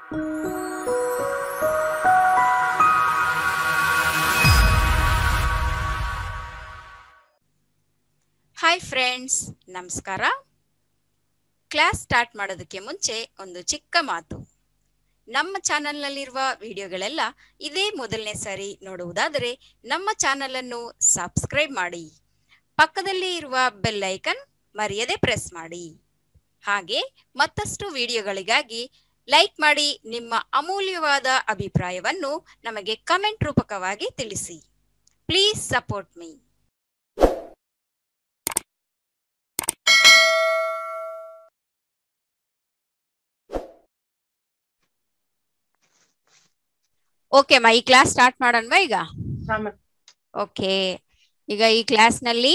Hi friends, ನಮಸ್ಕಾರ. Class start ಮಾಡೋದಕ್ಕೆ ಮುಂಚೆ ಒಂದು ಚಿಕ್ಕ ಮಾತು. ನಮ್ಮ ಚಾನಲ್ನಲ್ಲಿರುವ ವಿಡಿಯೋಗಳೆಲ್ಲ ಇದೇ ಮೊದಲನೇ ಸಾರಿ ನೋಡುವುದಾದರೆ ನಮ್ಮ ಚಾನಲ್ ಅನ್ನು ಸಬ್ಸ್ಕ್ರೈಬ್ ಮಾಡಿ, ಪಕ್ಕದಲ್ಲಿ ಇರುವ ಬೆಲ್ ಐಕನ್ ಮರೆಯದೆ ಪ್ರೆಸ್ ಮಾಡಿ. ಹಾಗೆ ಮತ್ತಷ್ಟು ವಿಡಿಯೋಗಳಿಗಾಗಿ ಲೈಕ್ ಮಾಡಿ. ನಿಮ್ಮ ಅಮೂಲ್ಯವಾದ ಅಭಿಪ್ರಾಯವನ್ನು ನಮಗೆ ಕಮೆಂಟ್ ರೂಪಕವಾಗಿ ತಿಳಿಸಿ. Please support me. ಓಕೆ ಮಾ, ಈ ಕ್ಲಾಸ್ ಸ್ಟಾರ್ಟ್ ಮಾಡೋಣವಾ ಈಗ? ಓಕೆ, ಈಗ ಈ ಕ್ಲಾಸ್ ನಲ್ಲಿ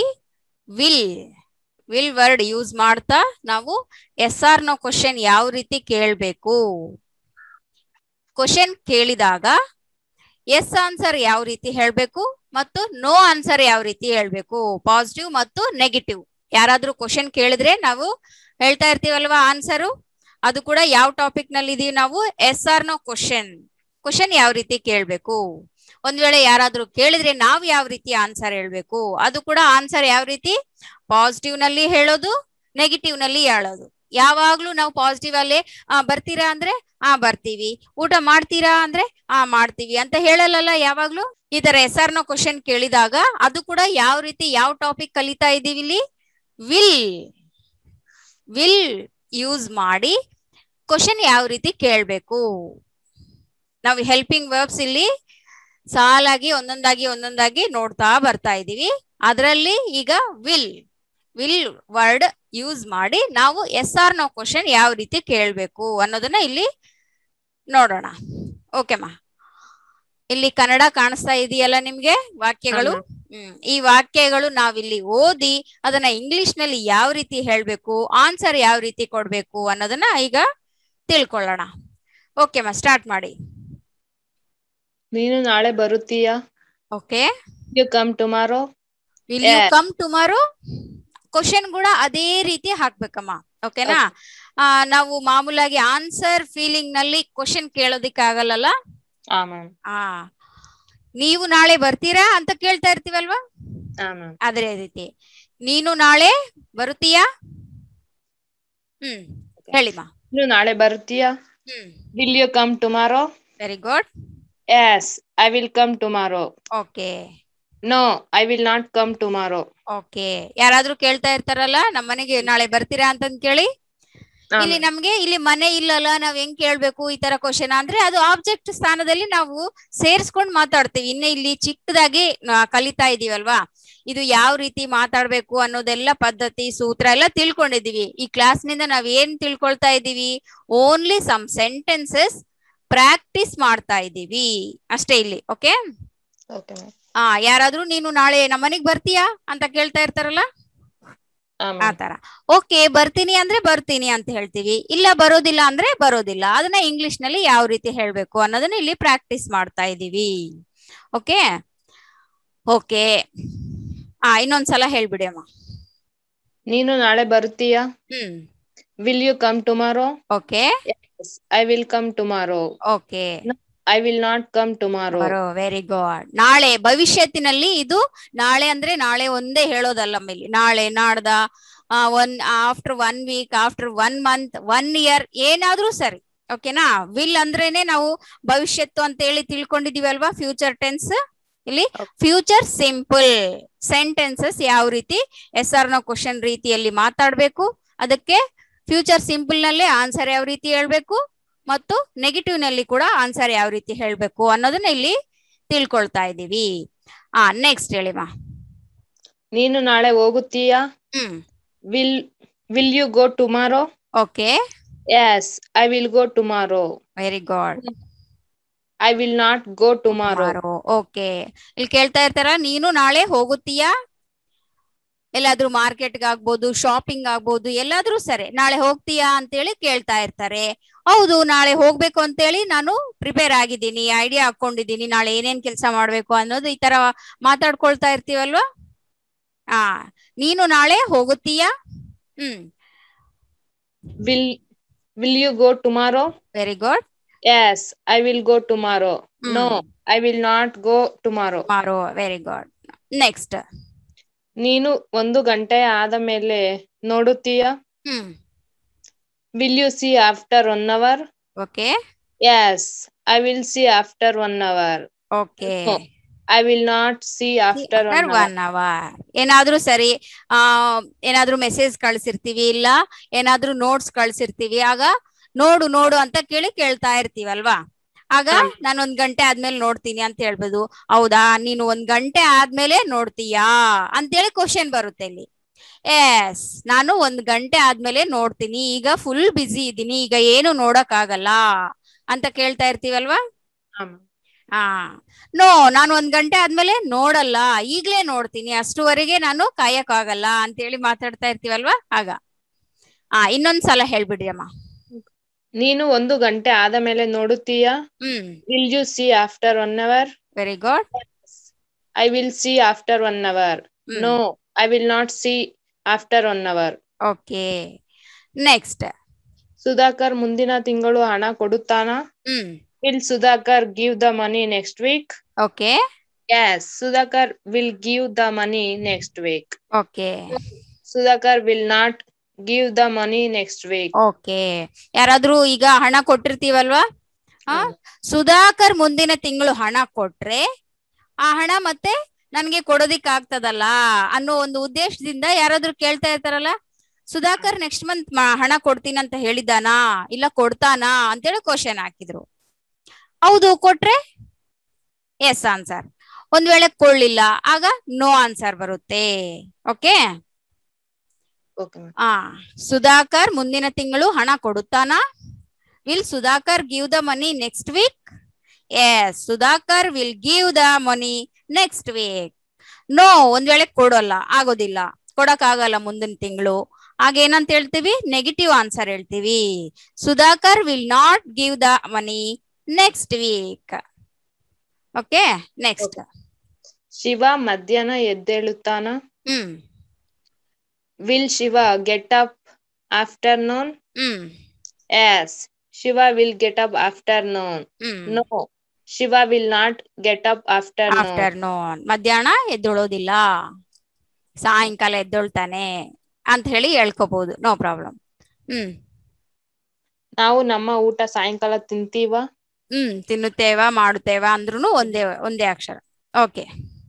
ವಿಲ್ ವರ್ಡ್ ಯೂಸ್ ಮಾಡ್ತಾ ನಾವು ಎಸ್ ಆರ್ ನೋ ಕ್ವಶನ್ ಯಾವ ರೀತಿ ಕೇಳಬೇಕು, ಕ್ವಶನ್ ಕೇಳಿದಾಗ ಎಸ್ ಆನ್ಸರ್ ಯಾವ ರೀತಿ ಹೇಳ್ಬೇಕು ಮತ್ತು ನೋ ಆನ್ಸರ್ ಯಾವ ರೀತಿ ಹೇಳ್ಬೇಕು, ಪಾಸಿಟಿವ್ ಮತ್ತು ನೆಗೆಟಿವ್. ಯಾರಾದ್ರೂ ಕ್ವಶನ್ ಕೇಳಿದ್ರೆ ನಾವು ಹೇಳ್ತಾ ಇರ್ತೀವಲ್ವಾ ಆನ್ಸರು, ಅದು ಕೂಡ ಯಾವ ಟಾಪಿಕ್ ನಲ್ಲಿ ಇದೀವಿ ನಾವು, ಎಸ್ ಆರ್ ನೋ ಕ್ವಶನ್ ಯಾವ ರೀತಿ ಕೇಳ್ಬೇಕು. ಒಂದ್ ವೇಳೆ ಯಾರಾದ್ರೂ ಕೇಳಿದ್ರೆ ನಾವು ಯಾವ ರೀತಿ ಆನ್ಸರ್ ಹೇಳ್ಬೇಕು, ಅದು ಕೂಡ ಆನ್ಸರ್ ಯಾವ ರೀತಿ ಪಾಸಿಟಿವ್ ನಲ್ಲಿ ಹೇಳೋದು, ನೆಗೆಟಿವ್ ನಲ್ಲಿ ಹೇಳೋದು. ಯಾವಾಗ್ಲೂ ನಾವು ಪಾಸಿಟಿವ್ ಅಲ್ಲೇ ಬರ್ತೀರಾ ಅಂದ್ರೆ ಬರ್ತೀವಿ, ಊಟ ಮಾಡ್ತೀರಾ ಅಂದ್ರೆ ಮಾಡ್ತೀವಿ ಅಂತ ಹೇಳಲ್ಲ. ಯಾವಾಗ್ಲೂ ಈ ತರ ಎಸ್ ಆರ್ ನೋ ಕ್ವಶನ್ ಕೇಳಿದಾಗ ಅದು ಕೂಡ ಯಾವ ರೀತಿ ಯಾವ ಟಾಪಿಕ್ ಕಲಿತಾ ಇದೀವಿ ಇಲ್ಲಿ, ವಿಲ್ ಯೂಸ್ ಮಾಡಿ ಕ್ವಶನ್ ಯಾವ ರೀತಿ ಕೇಳ್ಬೇಕು. ನಾವು ಹೆಲ್ಪಿಂಗ್ ವರ್ಬ್ಸ್ ಇಲ್ಲಿ ಸಾಲಾಗಿ ಒಂದೊಂದಾಗಿ ನೋಡ್ತಾ ಬರ್ತಾ ಇದೀವಿ. ಅದರಲ್ಲಿ ಈಗ ವಿಲ್ ವರ್ಡ್ ಯೂಸ್ ಮಾಡಿ ನಾವು ಎಸ್ ಆರ್ ನೋ ಕ್ವಶನ್ ಯಾವ ರೀತಿ ಕೇಳ್ಬೇಕು ಅನ್ನೋದನ್ನ ಇಲ್ಲಿ ನೋಡೋಣ. ಓಕೆಮಾ, ಇಲ್ಲಿ ಕನ್ನಡ ಕಾಣಿಸ್ತಾ ಇದೆಯಲ್ಲ ನಿಮ್ಗೆ ವಾಕ್ಯಗಳು? ಈ ವಾಕ್ಯಗಳು ನಾವಿಲ್ಲಿ ಓದಿ ಅದನ್ನ ಇಂಗ್ಲಿಷ್ ನಲ್ಲಿ ಯಾವ ರೀತಿ ಹೇಳ್ಬೇಕು, ಆನ್ಸರ್ ಯಾವ ರೀತಿ ಕೊಡ್ಬೇಕು ಅನ್ನೋದನ್ನ ಈಗ ತಿಳ್ಕೊಳ್ಳೋಣ. ಓಕೆಮಾ, ಸ್ಟಾರ್ಟ್ ಮಾಡಿ. ನೀನು ನಾಳೆ ಬರುತ್ತೀಯಾ? Okay, you come tomorrow? Will you come tomorrow? Question ಕೂಡ ಅದೇ ರೀತಿ ಹಾಕ್ಬೇಕಮ್ಮ. ಓಕೆನಾ? ನಾವು ಮಾಮೂಲಾಗಿ ಆನ್ಸರ್ ಫೀಲಿಂಗ್ ನಲ್ಲಿ ಕ್ವಶನ್ ಕೇಳೋದಿಕ್ಕೆ ಆಗಲ್ಲ. ನೀವು ನಾಳೆ ಬರ್ತೀರಾ ಅಂತ ಕೇಳ್ತಾ ಇರ್ತೀವಲ್ವಾ, ಅದೇ ರೀತಿ ನೀನು ನಾಳೆ ಬರುತ್ತೀಯಾ? ಹೇಳಿಮಾ. ನೀನು ನಾಳೆ ಬರುತ್ತೀಯಾ? Will you come tomorrow? Very good. Yes, I will come tomorrow. Okay. No, I will not come tomorrow. Okay. ಯಾರಾದ್ರೂ ಕೇಳ್ತಾ ಇರ್ತಾರಲ್ಲ ನಮ್ಮ ಮನೆಗೆ ನಾಳೆ ಬರ್ತೀರಾ ಅಂತಂದ್ ಕೇಳಿ, ಇಲ್ಲಿ ನಮ್ಗೆ ಇಲ್ಲಿ ಮನೆ ಇಲ್ಲಲ್ಲ, ನಾವ್ ಹೆಂಗ್ ಕೇಳ್ಬೇಕು ಈ ತರ ಕ್ವಶನ್ ಅಂದ್ರೆ ಅದು ಆಬ್ಜೆಕ್ಟ್ ಸ್ಥಾನದಲ್ಲಿ ನಾವು ಸೇರಿಸ್ಕೊಂಡ್ ಮಾತಾಡ್ತೀವಿ. ಇನ್ನ ಇಲ್ಲಿ ಚಿಕ್ಕದಾಗಿ ಕಲಿತಾ ಇದೀವಲ್ವಾ, ಇದು ಯಾವ ರೀತಿ ಮಾತಾಡ್ಬೇಕು ಅನ್ನೋದೆಲ್ಲ ಪದ್ಧತಿ ಸೂತ್ರ ಎಲ್ಲ ತಿಳ್ಕೊಂಡಿದೀವಿ. ಈ ಕ್ಲಾಸ್ ನಿಂದ ನಾವ್ ಏನ್ ತಿಳ್ಕೊಳ್ತಾ ಇದೀವಿ, ಓನ್ಲಿ ಸಮ್ ಸೆಂಟೆನ್ಸಸ್ ಪ್ರಾಕ್ಟೀಸ್ ಮಾಡ್ತಾ ಇದೀವಿ ಅಷ್ಟೇ ಇಲ್ಲಿ. ಓಕೆ, ಯಾರಾದ್ರೂ ನೀನು ನಾಳೆ ನಮ್ಮನೆಗ್ ಬರ್ತೀಯಾ ಅಂತ ಕೇಳ್ತಾ ಇರ್ತಾರಲ್ಲ, ಆತರ. ಓಕೆ, ಬರ್ತೀನಿ ಅಂದ್ರೆ ಬರ್ತೀನಿ ಅಂತ ಹೇಳ್ತೀವಿ, ಇಲ್ಲ ಬರೋದಿಲ್ಲ ಅಂದ್ರೆ ಬರೋದಿಲ್ಲ. ಅದನ್ನ ಇಂಗ್ಲಿಷ್ ನಲ್ಲಿ ಯಾವ ರೀತಿ ಹೇಳ್ಬೇಕು ಅನ್ನೋದನ್ನ ಇಲ್ಲಿ ಪ್ರಾಕ್ಟೀಸ್ ಮಾಡ್ತಾ ಇದೀವಿ. ಓಕೆ ಓಕೆ, ಇನ್ನೊಂದ್ಸಲ ಹೇಳ್ಬಿಡಿ ಅಮ್ಮ. ನೀನು ನಾಳೆ ಬರುತ್ತೀಯಾ? Will you come tomorrow? Okay, I will come tomorrow. Okay, I will not come tomorrow. Very good. ನಾಳೆ ಭವಿಷ್ಯತ್ತಿನಲ್ಲಿ, ಇದು ನಾಳೆ ಅಂದ್ರೆ ನಾಳೆ ಒಂದೇ ಹೇಳೋದಲ್ಲ, ಮೇಲೆ ನಾಳೆ, ನಾಡ್ದ, after 1 week, after 1 month, 1 year, ಏನಾದ್ರೂ ಸರಿ. ಓಕೆನಾ? ವಿಲ್ ಅಂದ್ರೇನೆ ನಾವು ಭವಿಷ್ಯತ್ತು ಅಂತ ಹೇಳಿ ತಿಳ್ಕೊಂಡಿದೀವಿ ಅಲ್ವಾ, ಫ್ಯೂಚರ್ ಟೆನ್ಸ್. ಇಲ್ಲಿ ಫ್ಯೂಚರ್ ಸಿಂಪಲ್ ಸೆಂಟೆನ್ಸಸ್ ಯಾವ ರೀತಿ ಎಸ್ ಆರ್ ನೋ ಕ್ವಶನ್ ರೀತಿಯಲ್ಲಿ ಮಾತಾಡ್ಬೇಕು, ಅದಕ್ಕೆ ಫ್ಯೂಚರ್ ಸಿಂಪಲ್ ನಲ್ಲೇ ಆನ್ಸರ್ ಯಾವ ರೀತಿ ಹೇಳ್ಬೇಕು ಮತ್ತು ನೆಗೆಟಿವ್ ನಲ್ಲಿ ಕೂಡ ಆನ್ಸರ್ ಯಾವ ರೀತಿ ಹೇಳ್ಬೇಕು ಅನ್ನೋದನ್ನ ಇಲ್ಲಿ ತಿಳ್ಕೊಳ್ತಾ ಇದೀವಿ. ನೆಕ್ಸ್ಟ್ ಹೇಳಿಮಾ. ನೀನು ನಾಳೆ ಹೋಗುತ್ತೀಯಾ? Will you go tomorrow? Okay, yes, I will go tomorrow. Very good. I will not go tomorrow. Okay, ಇಲ್ಲಿ ಕೇಳ್ತಾ ಇರ್ತಾರ, ನೀನು ನಾಳೆ ಹೋಗುತ್ತೀಯಾ? ಎಲ್ಲಾದ್ರೂ ಮಾರ್ಕೆಟ್ಗೆ ಆಗ್ಬೋದು, ಶಾಪಿಂಗ್ ಆಗ್ಬೋದು, ಎಲ್ಲಾದ್ರೂ ಸರಿ, ನಾಳೆ ಹೋಗ್ತೀಯಾ ಅಂತೇಳಿ ಕೇಳ್ತಾ ಇರ್ತಾರೆ. ಹೌದು, ನಾಳೆ ಹೋಗ್ಬೇಕು ಅಂತೇಳಿ ನಾನು ಪ್ರಿಪೇರ್ ಆಗಿದ್ದೀನಿ, ಐಡಿಯಾ ಹಾಕೊಂಡಿದ್ದೀನಿ, ನಾಳೆ ಏನೇನ್ ಕೆಲಸ ಮಾಡ್ಬೇಕು ಅನ್ನೋದು ಈ ತರ ಮಾತಾಡ್ಕೊಳ್ತಾ ಇರ್ತೀವಲ್ವಾ. ನೀನು ನಾಳೆ ಹೋಗುತ್ತೀಯಾ? Will you go tomorrow? Very good. Yes, I will go tomorrow. Hmm. No, I will not go tomorrow. Tomorrow. Very good. Next. ನೀನು 1 ಗಂಟೆ ಆದ ಮೇಲೆ ನೋಡುತ್ತೀಯಾ? Will you see after 1 hour? Okay. Yes, I will see after 1 hour. Okay. No, I will not see after 1 hour. 1 hour. ಏನಾದ್ರೂ ಸರಿ ಏನಾದ್ರೂ message ಕಳ್ಸಿರ್ತೀವಿ ಇಲ್ಲ ಏನಾದ್ರೂ notes ಕಳ್ಸಿರ್ತೀವಿ ಆಗ ನೋಡು ನೋಡು ಅಂತ ಕೇಳ್ತಾ ಇರ್ತೀವಲ್ವಾ ಆಗ ನಾನು 1 ಗಂಟೆ ಆದ್ಮೇಲೆ ನೋಡ್ತೀನಿ ಅಂತ ಹೇಳ್ಬೋದು. ಹೌದಾ ನೀನು 1 ಗಂಟೆ ಆದ್ಮೇಲೆ ನೋಡ್ತೀಯಾ ಅಂತೇಳಿ ಕ್ವಶನ್ ಬರುತ್ತೆ ಇಲ್ಲಿ. ಎಸ್ ನಾನು 1 ಗಂಟೆ ಆದ್ಮೇಲೆ ನೋಡ್ತೀನಿ, ಈಗ ಫುಲ್ ಬಿಸಿ ಇದ್ದೀನಿ, ಈಗ ಏನು ನೋಡಕ್ ಆಗಲ್ಲ ಅಂತ ಕೇಳ್ತಾ ಇರ್ತೀವಲ್ವಾ. ನೋ ನಾನು 1 ಗಂಟೆ ಆದ್ಮೇಲೆ ನೋಡಲ್ಲ, ಈಗ್ಲೇ ನೋಡ್ತೀನಿ, ಅಷ್ಟುವರೆಗೆ ನಾನು ಕಾಯಕ್ ಆಗಲ್ಲ ಅಂತೇಳಿ ಮಾತಾಡ್ತಾ ಇರ್ತೀವಲ್ವಾ ಆಗ. ಇನ್ನೊಂದ್ಸಲ ಹೇಳ್ಬಿಡ್ರಿ ಅಮ್ಮ. ನೀನು 1 ಗಂಟೆ ಆದ ಮೇಲೆ ನೋಡುತ್ತೀಯಾ? Will you see after 1 hour? Very good. I will see after 1 hour. No, I will not see after 1 hour. Okay. Next. Sudhakar ಮುಂದಿನ ತಿಂಗಳು ಹಣ ಕೊಡುತ್ತಾನಾ? Will Sudhakar give the money next week? Okay. Yes, Sudhakar will give the money next week. Okay. Sudhakar will not give the money next week. Okay. ಯಾರಾದ್ರೂ ಈಗ ಹಣ ಕೊಟ್ಟಿರ್ತೀವಲ್ವಾ, ಸುಧಾಕರ್ ಮುಂದಿನ ತಿಂಗಳು ಹಣ ಕೊಟ್ರೆ ಆ ಹಣ ಮತ್ತೆ ನನ್ಗೆ ಕೊಡೋದಿಕ್ ಆಗ್ತದಲ್ಲ ಅನ್ನೋ ಒಂದು ಉದ್ದೇಶದಿಂದ ಯಾರಾದ್ರೂ ಕೇಳ್ತಾ ಇರ್ತಾರಲ್ಲ, ಸುಧಾಕರ್ ನೆಕ್ಸ್ಟ್ ಮಂತ್ ಹಣ ಕೊಡ್ತೀನಿ ಅಂತ ಹೇಳಿದಾನಾ ಇಲ್ಲ ಕೊಡ್ತಾನಾ ಅಂತೇಳಿ ಕ್ವಶನ್ ಹಾಕಿದ್ರು. ಹೌದು ಕೊಟ್ರೆ ಎಸ್ ಆನ್ಸರ್, ಒಂದ್ ವೇಳೆ ಕೊಳ್ಳಿಲ್ಲ ಆಗ ನೋ ಆನ್ಸರ್ ಬರುತ್ತೆ. ಓಕೆ. ಸುಧಾಕರ್ ಮುಂದಿನ ತಿಂಗಳು ಹಣ ಕೊಡುತ್ತಾನಾ? Will Sudhakar give the money next week? Yes, Sudhakar will give the money next week. No ಒಂದ್ ವೇಳೆ ಕೊಡೋಲ್ಲ, ಆಗೋದಿಲ್ಲ, ಕೊಡಕ್ ಆಗಲ್ಲ ಮುಂದಿನ ತಿಂಗಳು, ಆಗ ಏನಂತ ಹೇಳ್ತೀವಿ? ನೆಗೆಟಿವ್ ಆನ್ಸರ್ ಹೇಳ್ತೀವಿ. Sudhakar will not give the money next week. Okay. Next. Shiva ಮಧ್ಯಾಹ್ನ ಎದ್ದೇಳುತ್ತಾನ? Will Shiva get up afternoon? Yes, Shiva will get up afternoon. No, Shiva will not get up afternoon. ಮಧ್ಯಾಹ್ನ ಎದ್ದೇಳೋದಿಲ್ಲ, ಸಾಯಂಕಾಲ ಎದ್ದೇಳ್ತಾನೆ ಅಂತ ಹೇಳಿ ಹೇಳ್ಕೋಬಹುದು, ನೋ ಪ್ರಾಬ್ಲಮ್. ನಾವು ನಮ್ಮ ಊಟ ಸಾಯಂಕಾಲ ತಿಂತೀವ? ತಿನ್ನುತ್ತೇವ ಮಾಡುತ್ತೇವ ಅಂದ್ರೂ ಒಂದೇ ಅಕ್ಷರ. Okay.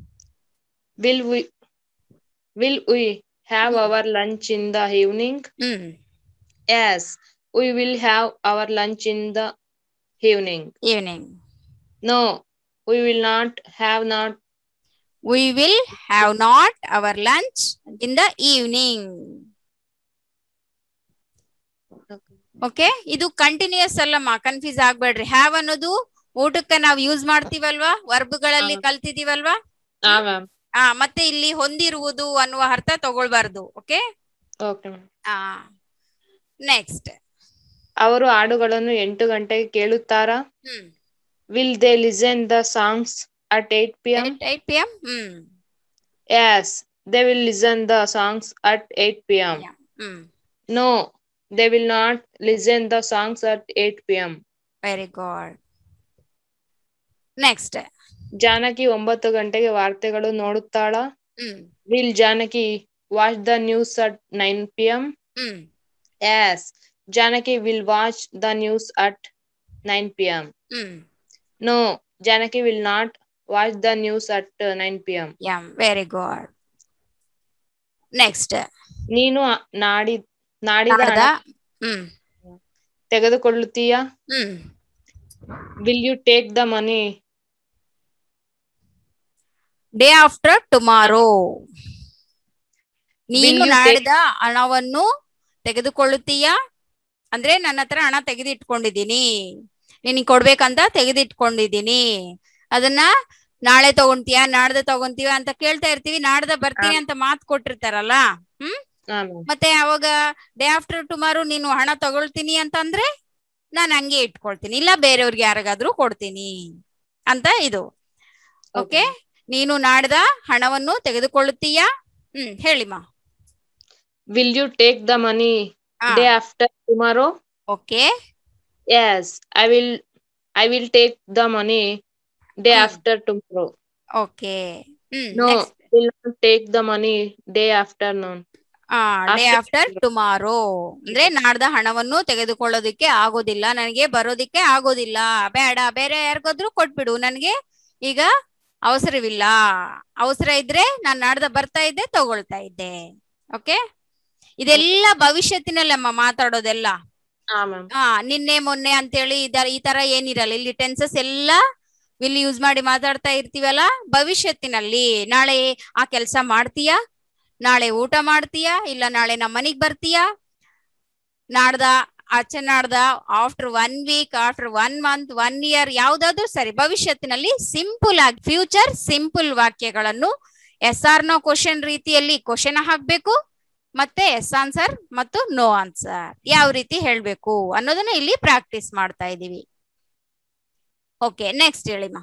Will we have our lunch in the evening? Yes, we will have our lunch in the evening. No, we will not have our lunch in the evening. Okay. ಇದು continuous ಅಲ್ಲಮ್ಮ, ಕನ್ಫ್ಯೂಸ್ ಆಗ್ಬೇಡ್ರಿ. Have ಅನ್ನೋದು ಊಟಕ್ಕೆ ನಾವು use ಮಾಡ್ತೀವಲ್ವಾ, ವರ್ಬ್ಗಳಲ್ಲಿ ಕಲ್ತಿದೀವಲ್ವಾ. ಮತ್ತೆ ಇಲ್ಲಿ ಹೊಂದಿರುವುದು ಅನ್ನುವ ಅರ್ಥ ತಗೊಳ್ಬಾರ್ದು. ಓಕೆ. ನೆಕ್ಸ್ಟ್. ಅವರು ಹಾಡುಗಳನ್ನು 8 ಗಂಟೆಗೆ ಕೇಳುತ್ತಾರಾ? Will they listen the songs at 8 p.m? 8 p.m? Yes, they will listen the songs at 8 p.m. No, they will not listen the songs at 8 p.m. Very good. Next. Janaki 9 ಗಂಟೆಗೆ ವಾರ್ತೆಗಳು ನೋಡುತ್ತಾಳಾ? Will Janaki watch the news at 9 p.m? Yes, Janaki will watch the news at 9 p.m. No, Janaki will not watch the news at 9 p.m. Yeah, very good. Next. ನೀನು ನಾಡಿದ ತೆಗೆದುಕೊಳ್ಳುತ್ತೀಯಾ? Will you take the money day after tomorrow? ನೀನು ನಾಡಿದ ಹಣವನ್ನು ತೆಗೆದುಕೊಳ್ಳುತ್ತೀಯಾ ಅಂದ್ರೆ ನನ್ನ ಹತ್ರ ಹಣ ತೆಗೆದಿಟ್ಕೊಂಡಿದ್ದೀನಿ, ನಿನಗೆ ಕೊಡ್ಬೇಕಂತ ತೆಗೆದಿಟ್ಕೊಂಡಿದ್ದೀನಿ, ಅದನ್ನ ನಾಳೆ ತಗೊಂತೀಯ ನಾಡ್ದ ತಗೊಂತೀವ ಅಂತ ಕೇಳ್ತಾ ಇರ್ತೀವಿ. ನಾಡ್ದ ಬರ್ತೀನಿ ಅಂತ ಮಾತು ಕೊಟ್ಟಿರ್ತಾರಲ್ಲ, ಮತ್ತೆ ಅವಾಗ ಡೇ ಆಫ್ಟರ್ ಟುಮಾರೋ ನೀನು ಹಣ ತಗೊಳ್ತೀನಿ ಅಂತಂದ್ರೆ ನಾನು ಹಂಗೆ ಇಟ್ಕೊಳ್ತೀನಿ, ಇಲ್ಲ ಬೇರೆಯವ್ರಿಗೆ ಯಾರಿಗಾದ್ರೂ ಕೊಡ್ತೀನಿ ಅಂತ ಇದು. ಓಕೆ. ನೀನು ನಾಡ್ದ ಹಣವನ್ನು ತೆಗೆದುಕೊಳ್ಳುತ್ತೀಯಾ? ಹೇಳಿಮ್ಮ. Will you take the money day after tomorrow? Okay. Yes, I will I will take the money day after tomorrow. Okay. No, next. will not take the money day afternoon. Day after tomorrow ಅಂದ್ರೆ ನಾಡ್ದ ಹಣವನ್ನು ತೆಗೆದುಕೊಳ್ಳೋದಿಕ್ಕೆ ಆಗೋದಿಲ್ಲ, ನನಗೆ ಬರೋದಿಕ್ಕೆ ಆಗೋದಿಲ್ಲ, ಬೇಡ ಬೇರೆ ಯಾರಿಗಾದ್ರೂ ಕೊಟ್ಬಿಡು, ನನಗೆ ಈಗ ಅವಸರವಿಲ್ಲ, ಅವಸರ ಇದ್ರೆ ನಾನು ನಾಡ್ದ ಬರ್ತಾ ಇದ್ದೆ ತಗೊಳ್ತಾ ಇದ್ದೆ. ಓಕೆ, ಇದೆಲ್ಲ ಭವಿಷ್ಯತ್ತಿನಲ್ಲಮ್ಮ ಮಾತಾಡೋದೆಲ್ಲ. ನಿನ್ನೆ ಮೊನ್ನೆ ಅಂತೇಳಿ ಈ ತರ ಏನಿರಲ್ಲ ಇಲ್ಲಿ. ಟೆನ್ಸಸ್ ಎಲ್ಲ ವಿಲ್ ಯೂಸ್ ಮಾಡಿ ಮಾತಾಡ್ತಾ ಇರ್ತೀವಲ್ಲ. ಭವಿಷ್ಯತ್ತಿನಲ್ಲಿ ನಾಳೆ ಆ ಕೆಲಸ ಮಾಡ್ತೀಯಾ, ನಾಳೆ ಊಟ ಮಾಡ್ತೀಯಾ, ಇಲ್ಲ ನಾಳೆ ನಮ್ಮ ಮನೆಗ್ ಬರ್ತೀಯಾ, ನಾಡ್ದ ಆಚೆ ನಾಡ್ದ, after 1 week, after 1 month, 1 year, ಯಾವ್ದಾದ್ರು ಸರಿ ಭವಿಷ್ಯತ್ತಿನಲ್ಲಿ ಸಿಂಪಲ್ ಆಗಿ ಫ್ಯೂಚರ್ ಸಿಂಪಲ್ ವಾಕ್ಯಗಳನ್ನು ಎಸ್ ಆರ್ ನೋ ಕ್ವಶನ್ ರೀತಿಯಲ್ಲಿ ಕ್ವಶನ್ ಹಾಕ್ಬೇಕು, ಮತ್ತೆ ಎಸ್ ಆನ್ಸರ್ ಮತ್ತು ನೋ ಆನ್ಸರ್ ಯಾವ ರೀತಿ ಹೇಳ್ಬೇಕು ಅನ್ನೋದನ್ನ ಇಲ್ಲಿ ಪ್ರಾಕ್ಟೀಸ್ ಮಾಡ್ತಾ ಇದೀವಿ. ಓಕೆ, ನೆಕ್ಸ್ಟ್ ಹೇಳಿಮ್ಮ.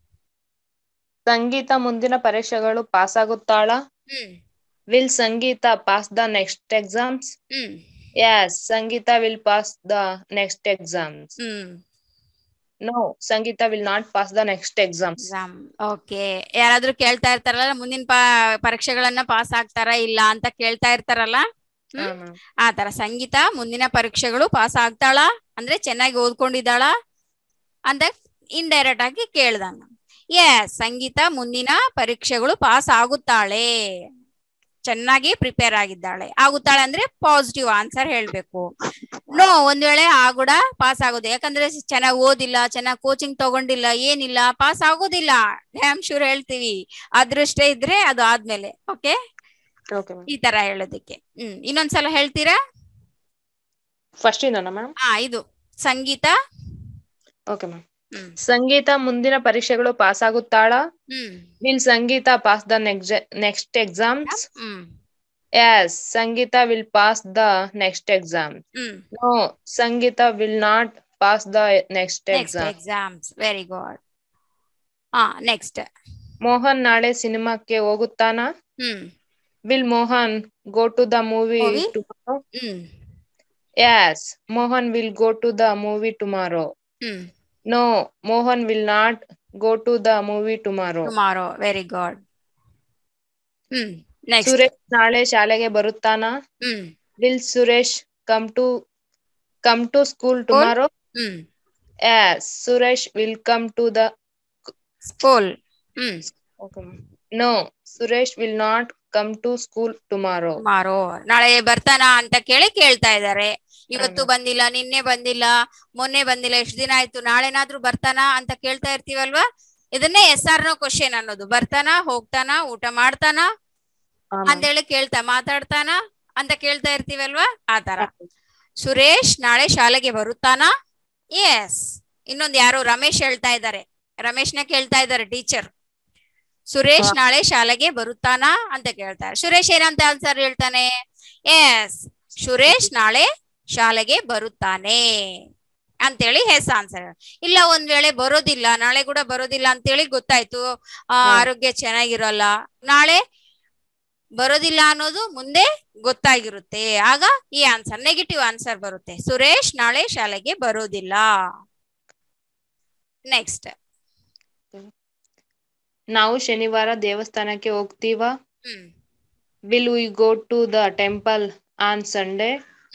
ಸಂಗೀತ ಮುಂದಿನ ಪರೀಕ್ಷೆಗಳು ಪಾಸ್ ಆಗುತ್ತಾಳ? Will Sangeeta pass the next exams? Yes, Sangeeta will pass the next exams. No, Sangeeta will not pass the next exams. Okay, ಯಾರಾದ್ರೂ ಕೇಳ್ತಾ ಇರ್ತಾರಲ್ಲ ಮುಂದಿನ ಪರೀಕ್ಷೆಗಳನ್ನ ಪಾಸ್ ಆಗ್ತಾರಾ ಇಲ್ಲ ಅಂತ ಕೇಳ್ತಾ ಇರ್ತಾರಲ್ಲ. ಆ ತರ ಸಂಗೀತ ಮುಂದಿನ ಪರೀಕ್ಷೆಗಳು ಪಾಸ್ ಆಗ್ತಾಳ ಅಂದ್ರೆ ಚೆನ್ನಾಗಿ ಓದ್ಕೊಂಡಿದ್ದಾಳ ಅಂತ ಇಂಡೈರೆಕ್ಟ್ ಆಗಿ ಕೇಳ್ದಂಗ. ಎಸ್, ಸಂಗೀತ ಮುಂದಿನ ಪರೀಕ್ಷೆಗಳು ಪಾಸ್ ಆಗುತ್ತಾಳೆ, ಚೆನ್ನಾಗಿ ಪ್ರಿಪೇರ್ ಆಗುತ್ತಾಳೆ ಅಂದ್ರೆ ಪಾಸಿಟಿವ್ ಆನ್ಸರ್ ಹೇಳ್ಬೇಕು. ನೋ, ಒಂದ್ ವೇಳೆ ಕೂಡ ಪಾಸ್ ಆಗೋದು, ಯಾಕಂದ್ರೆ ಚೆನ್ನಾಗಿ ಓದಿಲ್ಲ, ಚೆನ್ನಾಗಿ ಕೋಚಿಂಗ್ ತಗೊಂಡಿಲ್ಲ, ಏನಿಲ್ಲ, ಪಾಸ್ ಆಗೋದಿಲ್ಲ ಡ್ಯಾಮ್ ಶೂರ್ ಹೇಳ್ತೀವಿ. ಅದೃಷ್ಟ ಇದ್ರೆ ಅದು ಆದ್ಮೇಲೆ. ಓಕೆ, ಈ ತರ ಹೇಳೋದಕ್ಕೆ. ಇನ್ನೊಂದ್ಸಲ ಹೇಳ್ತೀರಾ? ಫಸ್ಟ್ ಇಂದನಾ ಮ್ಯಾಮ್? ಇದು ಸಂಗೀತ. Okay ma'am. ಸಂಗೀತ ಮುಂದಿನ ಪರೀಕ್ಷೆಗಳು ಪಾಸ್ ಆಗುತ್ತಾಳ? Will Sangeeta pass the next exams? Yes, Sangeeta will pass the next exam. No, Sangeeta will not pass the next exams. Very good. Next. Mohan ನಾಳೆ ಸಿನಿಮಾಕ್ಕೆ ಹೋಗುತ್ತಾನ? Will Mohan go to the movie tomorrow? Yes, Mohan will go to the movie tomorrow. No, Mohan will not go to the movie tomorrow. Very good. Next. Suresh ನಾಳೆ ಶಾಲೆಗೆ ಬರುತ್ತಾನ? Will Suresh come to school tomorrow? Yes, Suresh will come to the school. Okay. No, Suresh will not come to school tomorrow. ನಾಳೆ ಬರ್ತಾನ ಅಂತ ಕೇಳ್ತಾ ಇದ್ದಾರೆ. ಇವತ್ತು ಬಂದಿಲ್ಲ, ನಿನ್ನೆ ಬಂದಿಲ್ಲ, ಮೊನ್ನೆ ಬಂದಿಲ್ಲ, ಎಷ್ಟು ದಿನ ಆಯ್ತು, ನಾಳೆನಾದ್ರೂ ಬರ್ತಾನ ಅಂತ ಕೇಳ್ತಾ ಇರ್ತೀವಲ್ವಾ. ಇದನ್ನೇ ಎಸ್ ಆರ್ ನೋ ಕ್ವಶನ್ ಅನ್ನೋದು. ಬರ್ತಾನ, ಹೋಗ್ತಾನ, ಊಟ ಮಾಡ್ತಾನ ಅಂತೇಳಿ ಮಾತಾಡ್ತಾನ ಅಂತ ಕೇಳ್ತಾ ಇರ್ತೀವಲ್ವಾ, ಆ ತರ. ಸುರೇಶ್ ನಾಳೆ ಶಾಲೆಗೆ ಬರುತ್ತಾನ? ಎಸ್. ಇನ್ನೊಂದು ಯಾರೋ ರಮೇಶ್ ಹೇಳ್ತಾ ಇದ್ದಾರೆ, ರಮೇಶ್ನ ಕೇಳ್ತಾ ಇದ್ದಾರೆ ಟೀಚರ್. ಸುರೇಶ್ ನಾಳೆ ಶಾಲೆಗೆ ಬರುತ್ತಾನ ಅಂತ ಕೇಳ್ತಾರೆ. ಸುರೇಶ್ ಏನಂತ ಆನ್ಸರ್ ಹೇಳ್ತಾನೆ? ಎಸ್, ಸುರೇಶ್ ನಾಳೆ ಶಾಲೆಗೆ ಬರುತ್ತಾನೆ ಅಂತೇಳಿ ಎಸ್ ಆನ್ಸರ್. ಇಲ್ಲ ಒಂದ್ ವೇಳೆ ಬರೋದಿಲ್ಲ, ನಾಳೆ ಕೂಡ ಬರೋದಿಲ್ಲ ಅಂತೇಳಿ ಗೊತ್ತಾಯ್ತು, ಆರೋಗ್ಯ ಚೆನ್ನಾಗಿರಲ್ಲ, ನಾಳೆ ಬರೋದಿಲ್ಲ ಅನ್ನೋದು ಮುಂದೆ ಗೊತ್ತಾಗಿರುತ್ತೆ, ಆಗ ಈ ಆನ್ಸರ್ ನೆಗೆಟಿವ್ ಆನ್ಸರ್ ಬರುತ್ತೆ. ಸುರೇಶ್ ನಾಳೆ ಶಾಲೆಗೆ ಬರೋದಿಲ್ಲ. ನೆಕ್ಸ್ಟ್. ನಾವು ಶನಿವಾರ ದೇವಸ್ಥಾನಕ್ಕೆ ಹೋಗ್ತೀವಾ? Will we go to the temple on Sunday?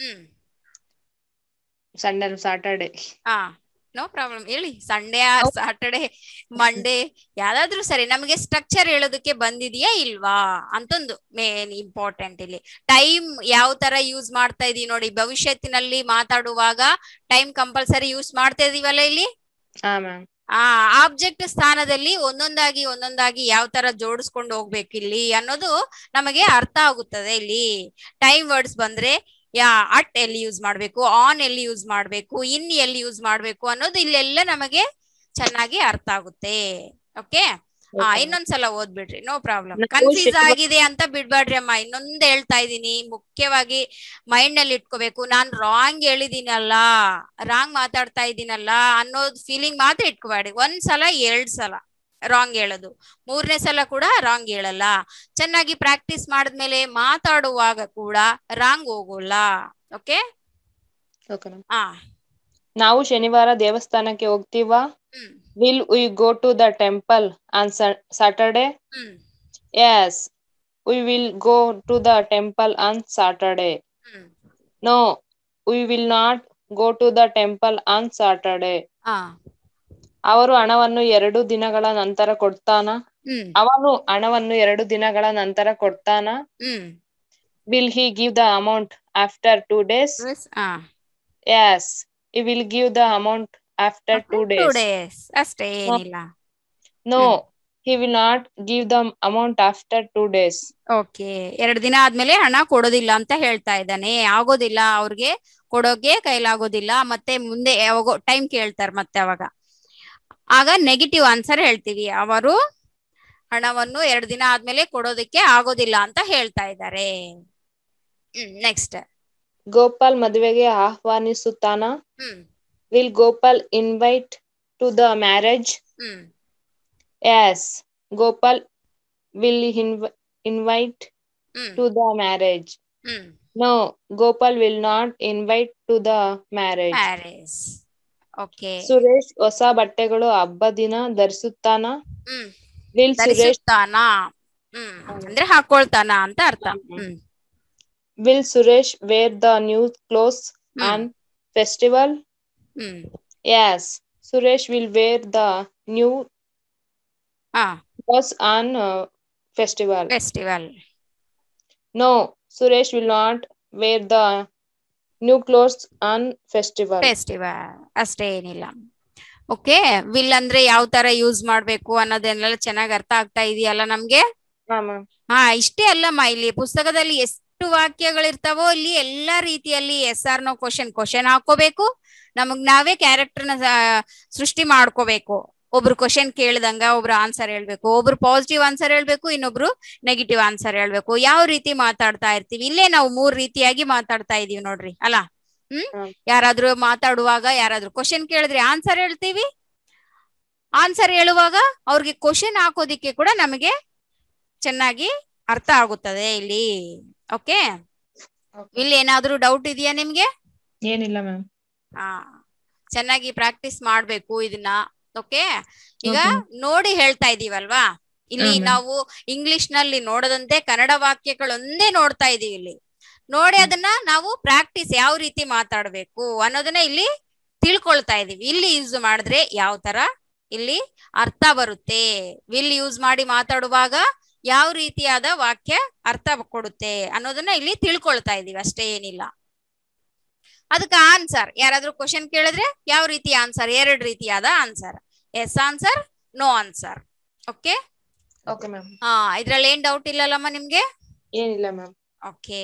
Sunday Saturday. No problem, ಹೇಳಿ. ಸಂಡೇ ಆರ್ ಸಾಟರ್ಡೆ, ಮಂಡೇ, ಯಾವ್ದಾದ್ರು ಸರಿ. ನಮಗೆ ಸ್ಟ್ರಕ್ಚರ್ ಹೇಳೋದಕ್ಕೆ ಬಂದಿದೆಯಾ ಇಲ್ವಾ ಅಂತೊಂದು ಮೇನ್ ಇಂಪಾರ್ಟೆಂಟ್. ಇಲ್ಲಿ ಟೈಮ್ ಯಾವ ತರ ಯೂಸ್ ಮಾಡ್ತಾ ಇದೀವಿ ನೋಡಿ. ಭವಿಷ್ಯತ್ತಿನಲ್ಲಿ ಮಾತಾಡುವಾಗ ಟೈಮ್ ಕಂಪಲ್ಸರಿ ಯೂಸ್ ಮಾಡ್ತಾ ಇದೀವಲ್ಲ ಇಲ್ಲಿ. ಆಬ್ಜೆಕ್ಟ್ ಸ್ಥಾನದಲ್ಲಿ ಒಂದೊಂದಾಗಿ ಯಾವ ತರ ಜೋಡಿಸ್ಕೊಂಡು ಹೋಗ್ಬೇಕು ಇಲ್ಲಿ ಅನ್ನೋದು ನಮಗೆ ಅರ್ಥ ಆಗುತ್ತದೆ. ಇಲ್ಲಿ ಟೈಮ್ ವರ್ಡ್ಸ್ ಬಂದ್ರೆ ಅಟ್ ಎಲ್ಲಿ ಯೂಸ್ ಮಾಡ್ಬೇಕು, ಆನ್ ಎಲ್ಲಿ ಯೂಸ್ ಮಾಡ್ಬೇಕು, ಇನ್ ಎಲ್ಲಿ ಯೂಸ್ ಮಾಡ್ಬೇಕು ಅನ್ನೋದು ಇಲ್ಲೆಲ್ಲ ನಮಗೆ ಚೆನ್ನಾಗಿ ಅರ್ಥ ಆಗುತ್ತೆ. ಓಕೆ, ಇನ್ನೊಂದ್ಸಲ ಓದ್ಬಿಡ್ರಿ, ನೋ ಪ್ರಾಬ್ಲಮ್. ಕನ್ಫ್ಯೂಸ್ ಆಗಿದೆ ಅಂತ ಬಿಡ್ಬೇಡ್ರಿ ಅಮ್ಮ. ಇನ್ನೊಂದ್ ಹೇಳ್ತಾ ಇದೀನಿ, ಮುಖ್ಯವಾಗಿ ಮೈಂಡ್ ನಲ್ಲಿ ಇಟ್ಕೋಬೇಕು. ನಾನ್ ರಾಂಗ್ ಹೇಳಿದೀನಲ್ಲ, ರಾಂಗ್ ಮಾತಾಡ್ತಾ ಇದ್ದೀನಲ್ಲ ಅನ್ನೋದು ಫೀಲಿಂಗ್ ಮಾತ್ರ ಇಟ್ಕೋಬೇಡಿ. ಒಂದ್ಸಲ 2 ಸಲ ರಾಂಗ್ ಹೇಳೋದು, 3ನೇ ಸಲ ಕೂಡ ರಾಂಗ್ ಹೇಳಲ್ಲ. ಚೆನ್ನಾಗಿ ಪ್ರಾಕ್ಟೀಸ್ ಮಾಡಿದ್ಮೇಲೆ ಮಾತಾಡುವಾಗ ಕೂಡ ರಾಂಗ್ ಹೋಗೋಲ್ಲ. ಓಕೆ, ನಾವು ಶನಿವಾರ ದೇವಸ್ಥಾನಕ್ಕೆ ಹೋಗ್ತೀವಾ? Will we go to the temple on Saturday? Yes, we will go to the temple on Saturday. No, we will not go to the temple on Saturday. ಅವರು ಹಣವನ್ನು 2 ದಿನಗಳ ನಂತರ ಕೊಡ್ತಾನಾ? ಅವನು ಹಣವನ್ನು 2 ದಿನಗಳ ನಂತರ ಕೊಡ್ತಾನಾ? Will he give the amount after 2 days? Yes, he will give the amount after 2 days. ಅಷ್ಟೇ, ಏನಿಲ್ಲ. No, he will not give the amount after 2 days. Okay, 2 ದಿನ ಆದ್ಮೇಲೆ ಹಣ ಕೊಡೋದಿಲ್ಲ ಅಂತ ಹೇಳ್ತಾ ಇದ್ದಾನೆ. ಆಗೋದಿಲ್ಲ, ಅವ್ರಿಗೆ ಕೊಡೋಕೆ ಕೈಲಾಗೋದಿಲ್ಲ. ಮತ್ತೆ ಮುಂದೆ ಯಾವಾಗೋ ಟೈಮ್ ಕೇಳ್ತಾರೆ ಮತ್ತೆ ಅವಾಗ. ಆಗ ನೆಗೆಟಿವ್ ಆನ್ಸರ್ ಹೇಳ್ತೀವಿ. ಅವರು ಹಣವನ್ನು 2 ದಿನ ಆದ್ಮೇಲೆ ಕೊಡೋದಕ್ಕೆ ಆಗೋದಿಲ್ಲ ಅಂತ ಹೇಳ್ತಾ ಇದ್ದಾರೆ. ನೆಕ್ಸ್ಟ್, ಗೋಪಾಲ್ ಮದುವೆಗೆ ಆಹ್ವಾನಿಸುತ್ತಾನಾ? Will Gopal invite to the marriage? Yes, Gopal will invite to the marriage. No, Gopal will not invite to the marriage. Okay. Suresh ಹೊಸ ಬಟ್ಟೆಗಳು ಹಬ್ಬ ದಿನ ಧರಿಸುತ್ತಾನಾ? Will ಸುರೇಶ್ ಅಂದ್ರೆ ಹಾಕೊಳ್ತಾನ ಅಂತ ಅರ್ಥ. Will Suresh wear the new clothes on festival? Yes, Suresh will wear the new clothes on festival. No, Suresh will not wear the new clothes on festival. ಅಷ್ಟೇ, ಏನಿಲ್ಲ. Okay, will ಅಂದ್ರೆ ಯಾವ ತರ ಯೂಸ್ ಮಾಡ್ಬೇಕು ಅನ್ನೋದನ್ನೆಲ್ಲ ಚೆನ್ನಾಗಿ ಅರ್ಥ ಆಗ್ತಾ ಇದೆಯಲ್ಲ ನಮ್ಗೆ? ಇಷ್ಟೇ ಅಲ್ಲಮ್ಮ, ಇಲ್ಲಿ ಪುಸ್ತಕದಲ್ಲಿ ಎಷ್ಟು ವಾಕ್ಯಗಳಿರ್ತಾವೋ ಇಲ್ಲಿ ಎಲ್ಲಾ ರೀತಿಯಲ್ಲಿ ಎಸ್ ಆರ್ ನೋ ಕ್ವಶನ್ ಹಾಕೋಬೇಕು. ನಮಗ್ ನಾವೇ ಕ್ಯಾರೆಕ್ಟರ್ನ ಸೃಷ್ಟಿ ಮಾಡ್ಕೋಬೇಕು. ಒಬ್ರು ಕ್ವಶನ್ ಕೇಳ್ದಂಗ ಒಬ್ರು ಆನ್ಸರ್ ಹೇಳ್ಬೇಕು, ಒಬ್ರು ಪಾಸಿಟಿವ್ ಆನ್ಸರ್ ಹೇಳ್ಬೇಕು, ಇನ್ನೊಬ್ರು ನೆಗೆಟಿವ್ ಆನ್ಸರ್ ಹೇಳ್ಬೇಕು. ಯಾವ ರೀತಿ ಮಾತಾಡ್ತಾ ಇರ್ತೀವಿ, ಇಲ್ಲೇ ನಾವು 3 ರೀತಿಯಾಗಿ ಮಾತಾಡ್ತಾ ಇದೀವಿ ನೋಡ್ರಿ ಅಲ್ಲ. ಯಾರಾದ್ರೂ ಮಾತಾಡುವಾಗ ಯಾರಾದ್ರೂ ಕ್ವಶನ್ ಕೇಳಿದ್ರೆ ಆನ್ಸರ್ ಹೇಳ್ತೀವಿ. ಆನ್ಸರ್ ಹೇಳುವಾಗ ಅವ್ರಿಗೆ ಕ್ವಶನ್ ಹಾಕೋದಿಕ್ಕೆ ಕೂಡ ನಮಗೆ ಚೆನ್ನಾಗಿ ಅರ್ಥ ಆಗುತ್ತದೆ ಇಲ್ಲಿ. ಓಕೆ, ಇಲ್ಲಿ ಏನಾದ್ರೂ ಡೌಟ್ ಇದೆಯಾ ನಿಮ್ಗೆ? ಏನಿಲ್ಲ ಮ್ಯಾಮ್. ಚೆನ್ನಾಗಿ ಪ್ರಾಕ್ಟೀಸ್ ಮಾಡ್ಬೇಕು ಇದನ್ನ. ಓಕೆ, ಈಗ ನೋಡಿ ಹೇಳ್ತಾ ಇದೀವಲ್ವಾ, ಇಲ್ಲಿ ನಾವು ಇಂಗ್ಲಿಷ್ ನಲ್ಲಿ ನೋಡದಂತೆ ಕನ್ನಡ ವಾಕ್ಯಗಳೊಂದೇ ನೋಡ್ತಾ ಇದೀವಿ. ಇಲ್ಲಿ ನೋಡಿ ಅದನ್ನ ನಾವು ಪ್ರಾಕ್ಟೀಸ್ ಯಾವ ರೀತಿ ಮಾತಾಡ್ಬೇಕು ಅನ್ನೋದನ್ನ ಇಲ್ಲಿ ತಿಳ್ಕೊಳ್ತಾ ಇದೀವಿ. ಇಲ್ಲಿ ಯೂಸ್ ಮಾಡಿದ್ರೆ ಯಾವ ತರ ಇಲ್ಲಿ ಅರ್ಥ ಬರುತ್ತೆ, ವಿಲ್ ಯೂಸ್ ಮಾಡಿ ಮಾತಾಡುವಾಗ ಯಾವ ರೀತಿಯಾದ ವಾಕ್ಯ ಅರ್ಥ ಕೊಡುತ್ತೆ ಅನ್ನೋದನ್ನ ಇಲ್ಲಿ ತಿಳ್ಕೊಳ್ತಾ ಇದೀವಿ, ಅಷ್ಟೇ, ಏನಿಲ್ಲ. ಅದಕ್ಕೆ ಆನ್ಸರ್ ಯಾರಾದ್ರೂ ಕ್ವಶನ್ ಕೇಳಿದ್ರೆ ಯಾವ ರೀತಿ ಆನ್ಸರ್? 2 ರೀತಿಯಾದ answer, yes answer, no answer. Okay, ಇದ್ರಲ್ಲಿ ಏನ್ ಡೌಟ್ ಇಲ್ಲಲ್ಲಮ್ಮ ನಿಮ್ಗೆ? ಏನಿಲ್ಲ ಮ್ಯಾಮ್. ಓಕೆ,